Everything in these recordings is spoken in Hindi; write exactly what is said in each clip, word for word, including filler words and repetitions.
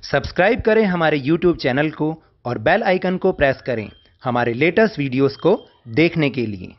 सब्सक्राइब करें हमारे यूट्यूब चैनल को और बेल आइकन को प्रेस करें हमारे लेटेस्ट वीडियोस को देखने के लिए।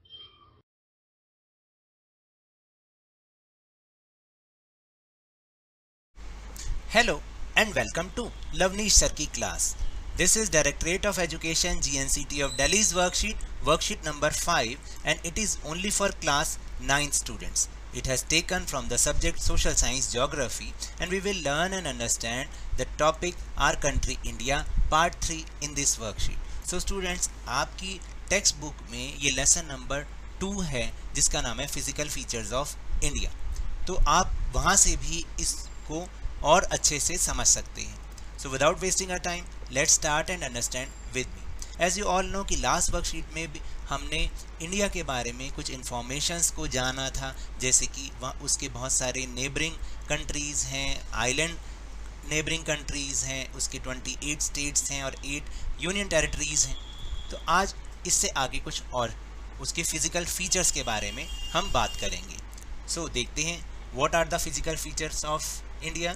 Hello and welcome to Lavnish Sir की class. This is Directorate of Education G N C T of Delhi's worksheet, worksheet number five, and it is only for class nine students. It has taken from the subject Social Science Geography, and we will learn and understand the topic Our Country India part three in this worksheet. So students, आपकी टेक्स्ट बुक में ये लेसन नंबर टू है जिसका नाम है फिजिकल फीचर्स ऑफ इंडिया। तो आप वहाँ से भी इसको और अच्छे से समझ सकते हैं। So without wasting a time let's start and understand with me. As you all know कि लास्ट वर्कशीट में भी हमने इंडिया के बारे में कुछ इन्फॉर्मेशंस को जाना था, जैसे कि वहाँ उसके बहुत सारे नेबरिंग कंट्रीज़ हैं, आइलैंड नेबरिंग कंट्रीज़ हैं, उसके अट्ठाईस स्टेट्स हैं और आठ यूनियन टेरिटरीज़ हैं। तो आज इससे आगे कुछ और उसके फिज़िकल फीचर्स के बारे में हम बात करेंगे। सो so, देखते हैं what are the physical features of India.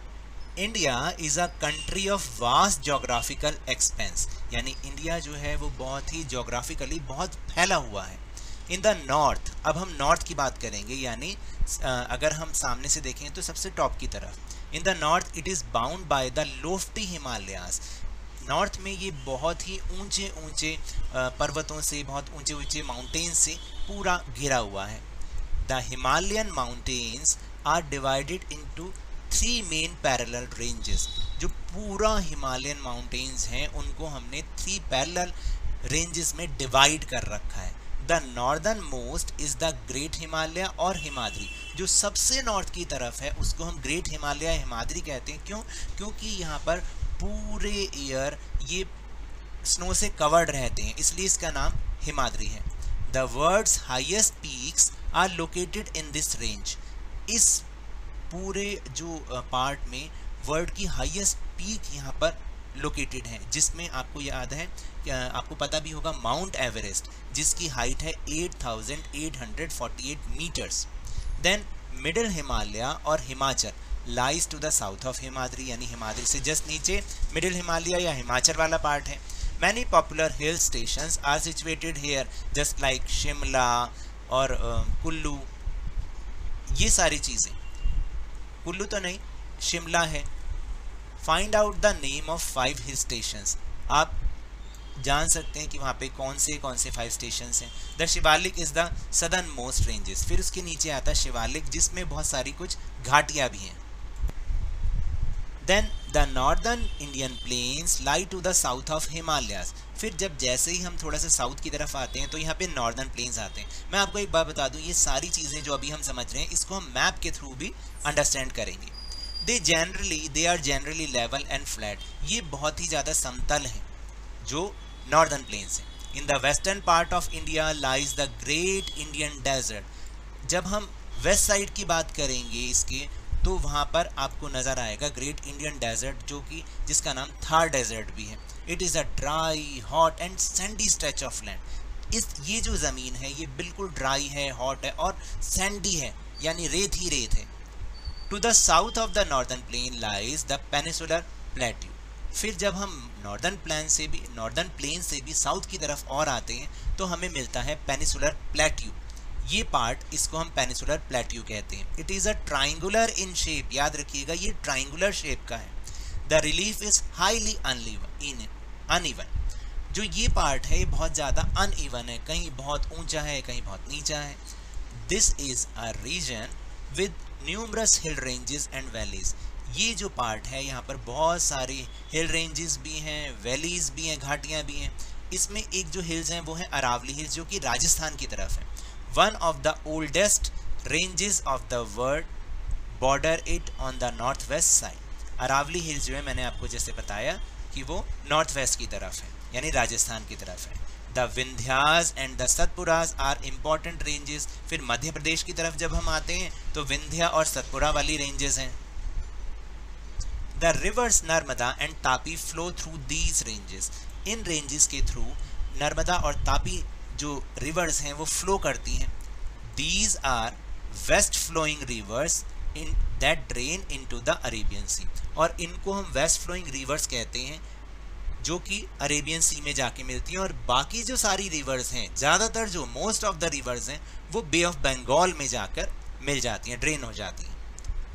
India is a country of vast geographical expanse, यानी इंडिया जो है वो बहुत ही जोग्राफिकली बहुत फैला हुआ है। इन द नॉर्थ, अब हम नॉर्थ की बात करेंगे, यानी अगर हम सामने से देखें तो सबसे टॉप की तरफ। In the north it is bound by the lofty Himalayas. North में ये बहुत ही ऊंचे ऊंचे पर्वतों से, बहुत ऊंचे ऊंचे माउंटेन्स से पूरा घिरा हुआ है। The Himalayan mountains are divided into three main parallel ranges. जो पूरा हिमालयन माउंटेन्स हैं उनको हमने थ्री पैरेलल रेंजेस में डिवाइड कर रखा है। The northern most is the great Himalaya और हिमाद्री। जो सबसे नॉर्थ की तरफ है उसको हम ग्रेट हिमालय हिमाद्री कहते हैं। क्यों? क्योंकि यहाँ पर पूरे ईयर ये स्नो से कवर्ड रहते हैं, इसलिए इसका नाम हिमाद्री है। The world's highest peaks are located in this range. इस पूरे जो पार्ट में वर्ल्ड की हाईएस्ट पीक यहाँ पर लोकेटेड है, जिसमें आपको याद है, आपको पता भी होगा, माउंट एवरेस्ट, जिसकी हाइट है eight thousand eight hundred forty eight metres. Then middle Himalaya और Himachal lies to the south of Himadri, यानी हिमाद्री से जस्ट नीचे मिडिल हिमालय या हिमाचल वाला पार्ट है। Many popular hill stations are situated here just like Shimla और कुल्लू। ये सारी चीज़ें, कुल्लू तो नहीं, शिमला है। Find out the name of five hill stations. आप जान सकते हैं कि वहाँ पे कौन से कौन से फाइव स्टेशंस हैं। The Shivalik is the southern most ranges. फिर उसके नीचे आता है शिवालिक, जिसमें बहुत सारी कुछ घाटियाँ भी हैं। Then the northern Indian plains lie to the south of Himalayas. फिर जब जैसे ही हम थोड़ा सा साउथ की तरफ आते हैं तो यहाँ पे नॉर्दर्न प्लेन्स आते हैं। मैं आपको एक बात बता दूँ, ये सारी चीज़ें जो अभी हम समझ रहे हैं इसको हम मैप के थ्रू भी अंडरस्टैंड करेंगे। They generally they are generally level and flat. ये बहुत ही ज़्यादा समतल हैं जो नॉर्दर्न प्लेन्स हैं। In the western part of India lies the great Indian desert. जब हम वेस्ट साइड की बात करेंगे इसके, तो वहाँ पर आपको नज़र आएगा ग्रेट इंडियन डेजर्ट, जो कि जिसका नाम थार डेजर्ट भी है। It is a dry hot and sandy stretch of land. इस ये जो ज़मीन है ये बिल्कुल ड्राई है, हॉट है और सैंडी है, यानी रेत ही रेत है। To the south of the northern plain lies the peninsular plateau. फिर जब हम नॉर्दर्न प्लेन से भी नॉर्दर्न प्लेन से भी साउथ की तरफ और आते हैं तो हमें मिलता है पेनिसुलर प्लेट्यू। ये पार्ट, इसको हम पेनिसुलर प्लेट्यू कहते हैं। It is a triangular in shape. याद रखिएगा ये ट्राइंगुलर शेप का है। The relief is highly uneven. जो ये पार्ट है ये बहुत ज़्यादा अनइवन है, कहीं बहुत ऊंचा है, कहीं बहुत नीचा है। This is a region with numerous hill ranges and valleys. ये जो पार्ट है यहाँ पर बहुत सारे हिल रेंजेस भी हैं, वैलीज भी हैं, घाटियाँ भी हैं। इसमें एक जो हिल्स हैं वो है अरावली हिल्स, जो कि राजस्थान की तरफ है। One of the oldest ranges of the world border it on the north west side. Aravalli hills जो है, मैंने आपको जैसे बताया कि वो नॉर्थ वेस्ट की तरफ है, यानी राजस्थान की तरफ है। The Vindhyas and the Satpuras are important ranges. फिर मध्य प्रदेश की तरफ जब हम आते हैं तो विंध्या और सतपुरा वाली रेंजेस हैं। The rivers Narmada and Tapi flow through these ranges. इन रेंजेस के थ्रू नर्मदा और तापी जो रिवर्स हैं वो फ्लो करती हैं। These are west flowing rivers in that drain into the Arabian sea. और इनको हम वेस्ट फ्लोइंग रिवर्स कहते हैं, जो कि अरेबियन सी में जाके मिलती हैं। और बाकी जो सारी रिवर्स हैं, ज़्यादातर जो मोस्ट ऑफ द रिवर्स हैं, वो बे ऑफ बंगाल में जाकर मिल जाती हैं, ड्रेन हो जाती हैं।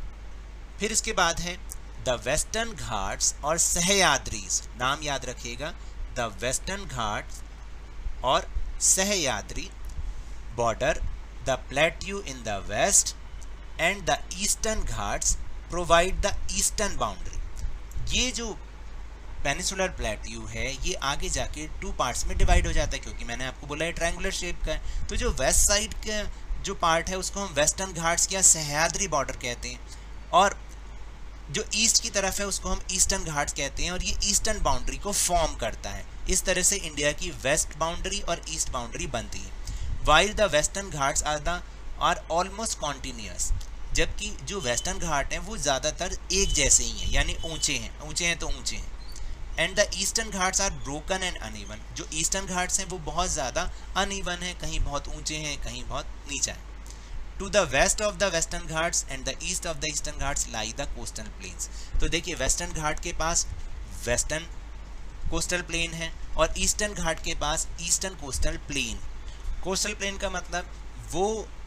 फिर इसके बाद है द वेस्टर्न घाट्स और सह्याद्रीज। नाम याद रखिएगा, द वेस्टर्न घाट्स और Sahyadri border the plateau in the west and the Eastern Ghats provide the eastern boundary. ये जो पेनिसुलर प्लेट्यू है ये आगे जाके टू पार्ट्स में डिवाइड हो जाता है, क्योंकि मैंने आपको बोला है ट्रायंगुलर शेप का है। तो जो वेस्ट साइड का जो पार्ट है उसको हम वेस्टर्न घाट्स या सह्याद्री बॉर्डर कहते हैं, और जो ईस्ट की तरफ है उसको हम ईस्टर्न घाट्स कहते हैं, और ये ईस्टर्न बाउंड्री को फॉर्म करता है। इस तरह से इंडिया की वेस्ट बाउंड्री और ईस्ट बाउंड्री बनती है। While the Western Ghats are the are almost continuous, जबकि जो वेस्टर्न घाट हैं वो ज़्यादातर एक जैसे ही हैं, यानी ऊंचे हैं, ऊंचे हैं तो ऊंचे हैं। And the Eastern Ghats are broken and uneven. जो ईस्टर्न घाट्स हैं वो बहुत ज़्यादा अनइवन है, कहीं बहुत ऊंचे हैं, कहीं बहुत नीचा है। To the west of the Western Ghats and the east of the Eastern Ghats lie the coastal plains. तो देखिए वेस्टर्न घाट के पास वेस्टर्न कोस्टल प्लेन है और ईस्टर्न घाट के पास eastern coastal plain. Coastal plain का मतलब वो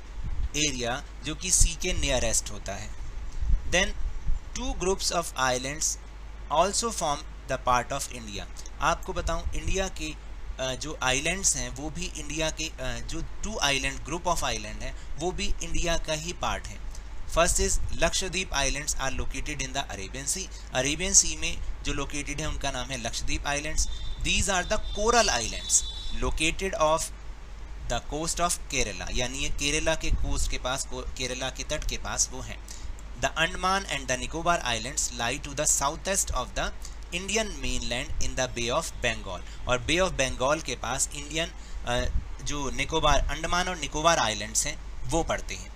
एरिया जो कि सी के नियरेस्ट होता है। Then two groups of islands also form the part of India. आपको बताऊं इंडिया के जो आइलैंड्स हैं वो भी इंडिया के जो two island group of island है वो भी इंडिया का ही पार्ट है। First is Lakshadweep islands are located in the Arabian sea. Arabian sea में जो लोकेटेड है उनका नाम है Lakshadweep islands. These are the coral islands located off the coast of Kerala, यानी ये केरला के कोस्ट के पास, केरला के तट के पास वो हैं। The Andaman and the Nicobar islands lie to the south east of the Indian mainland in the bay of Bengal. और बे ऑफ बंगाल के पास इंडियन जो निकोबार, अंडमान और निकोबार आइलैंड्स हैं वो पड़ते हैं।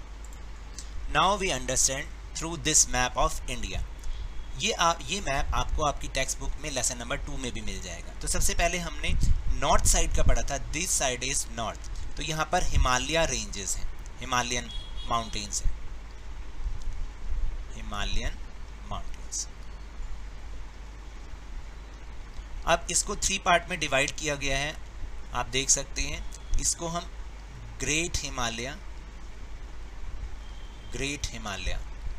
Now we understand through this map of India. ये आप ये मैप आपको आपकी टेक्स्ट बुक में लेसन नंबर टू में भी मिल जाएगा। तो सबसे पहले हमने नॉर्थ साइड का पढ़ा था, दिस साइड इज नॉर्थ। तो यहाँ पर हिमालय रेंजेस हैं, हिमालयन माउंटेन्स हैं, हिमालयन माउंटेन्स। अब इसको थ्री पार्ट में डिवाइड किया गया है, आप देख सकते हैं। इसको हम ग्रेट हिमालय, ग्रेट हिमालय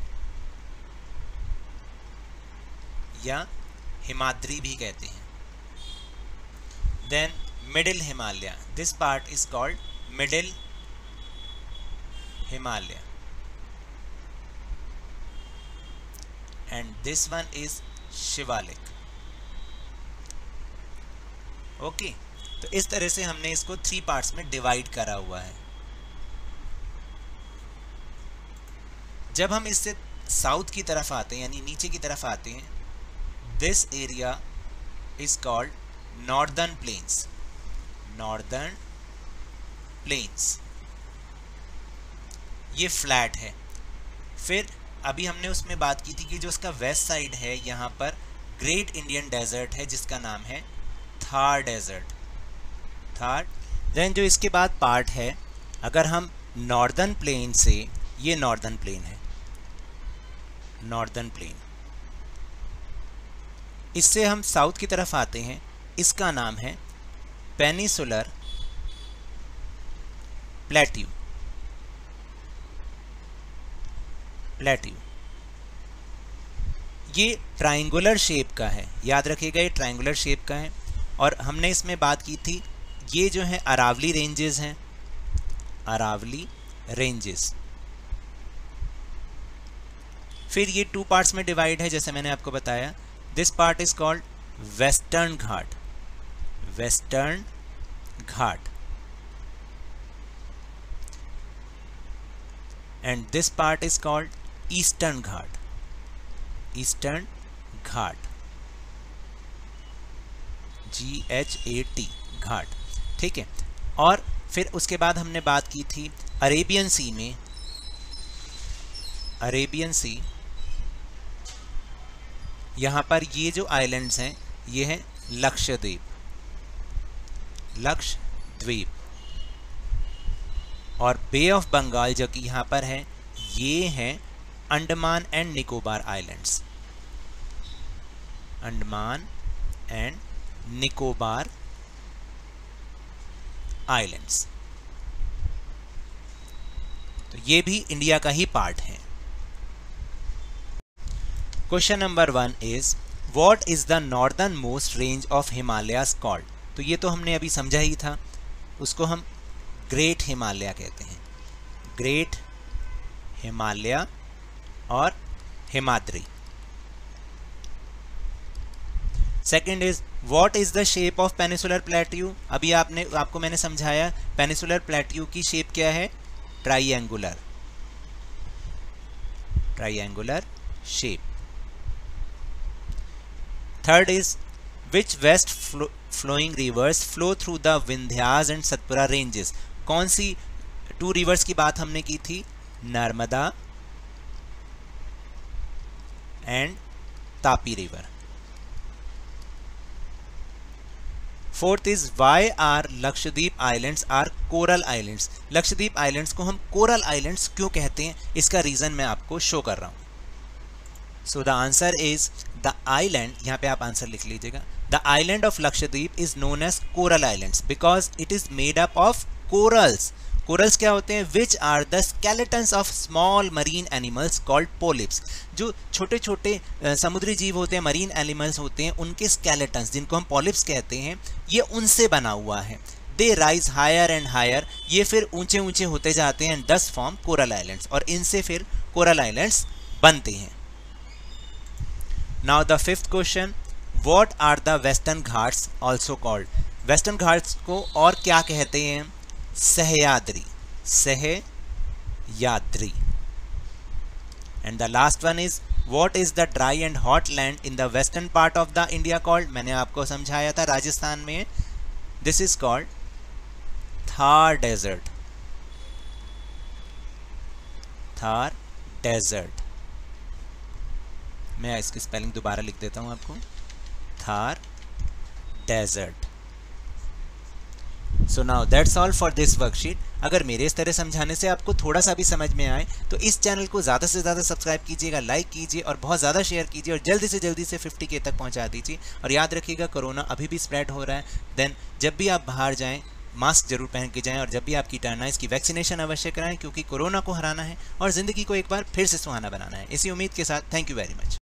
या हिमाद्री भी कहते हैं। Then middle Himalaya, this part is called middle Himalaya, and this one is Shivalik. Okay okay. तो इस तरह से हमने इसको थ्री पार्ट्स में डिवाइड करा हुआ है। जब हम इससे साउथ की तरफ आते हैं, यानी नीचे की तरफ आते हैं, this area is called northern plains, northern plains. ये फ्लैट है। फिर अभी हमने उसमें बात की थी कि जो उसका वेस्ट साइड है, यहाँ पर ग्रेट इंडियन डेजर्ट है जिसका नाम है थार डेजर्ट, थार। देन जो इसके बाद पार्ट है, अगर हम नॉर्दर्न प्लेन से, ये नॉर्दर्न प्लेन है, नॉर्दर्न प्लेन, इससे हम साउथ की तरफ आते हैं, इसका नाम है पेनिसुलर प्लेट्यू, प्लेट्यू। ये ट्रायंगुलर शेप का है, याद रखिएगा ये ट्रायंगुलर शेप का है। और हमने इसमें बात की थी, ये जो है अरावली रेंजेस हैं, अरावली रेंजेस। फिर ये टू पार्ट्स में डिवाइड है, जैसे मैंने आपको बताया। This part is called western ghat, western ghat, and this part is called eastern ghat, eastern ghat, G H A T, ghat. ठीक है। और फिर उसके बाद हमने बात की थी अरेबियन सी में, अरेबियन सी, यहाँ पर ये जो आइलैंड्स हैं ये हैं लक्षद्वीप, लक्षद्वीप, और बे ऑफ बंगाल जो कि यहाँ पर है, ये हैं Andaman and Nicobar islands. Andaman and Nicobar islands. तो ये भी इंडिया का ही पार्ट है। Question number one is what is the northern most range of Himalayas called. तो ये तो हमने अभी समझा ही था, उसको हम ग्रेट हिमालय कहते हैं, ग्रेट हिमालय और Himadri. Second is what is the shape of peninsular plateau. अभी आपने आपको मैंने समझाया पेनिसुलर प्लेट्यू की शेप क्या है, triangular, triangular shape. Third is which west flowing rivers flow through the Vindhyas and Satpura ranges. कौन सी टू रिवर्स की बात हमने की थी, Narmada and Tapi river. Fourth is why are Lakshadweep islands are coral islands. Lakshadweep islands को हम कोरल आइलैंड्स क्यों कहते हैं, इसका रीजन मैं आपको शो कर रहा हूं। So the answer is the island, यहां पे आप आंसर लिख लीजिएगा, the island of Lakshadweep is known as coral islands because it is made up of corals. Corals क्या होते हैं, which are the skeletons of small marine animals called polyps. जो छोटे छोटे समुद्री जीव होते हैं, मरीन एनिमल्स होते हैं, उनके स्केलेटन्स जिनको हम पॉलिप्स कहते हैं, ये उनसे बना हुआ है। They rise higher and higher, ये फिर ऊंचे ऊंचे होते जाते हैं, दस फॉर्म कोरल आइलैंड्स, और इनसे फिर कोरल आइलैंड्स बनते हैं। Now the fifth question, what are the Western Ghats also called. Western Ghats को और क्या कहते हैं, Sahyadri, Sahyadri. And the last one is what is the dry and hot land in the western part of the India called. मैंने आपको समझाया था राजस्थान में, this is called Thar desert, Thar desert. मैं इसकी स्पेलिंग दोबारा लिख देता हूं आपको, Thar desert. So now that's all for this worksheet. अगर मेरे इस तरह समझाने से आपको थोड़ा सा भी समझ में आए तो इस चैनल को ज़्यादा से ज़्यादा सब्सक्राइब कीजिएगा, लाइक कीजिए और बहुत ज़्यादा शेयर कीजिए और जल्दी से जल्दी से फिफ्टी के तक पहुंचा दीजिए। और याद रखिएगा कोरोना अभी भी स्प्रेड हो रहा है, देन जब भी आप बाहर जाएं मास्क जरूर पहन के जाएं और जब भी आपकी टर्न आए इसकी वैक्सीनेशन अवश्य कराएं, क्योंकि कोरोना को हराना है और ज़िंदगी को एक बार फिर से सुहाना बनाना है। इसी उम्मीद के साथ थैंक यू वेरी मच।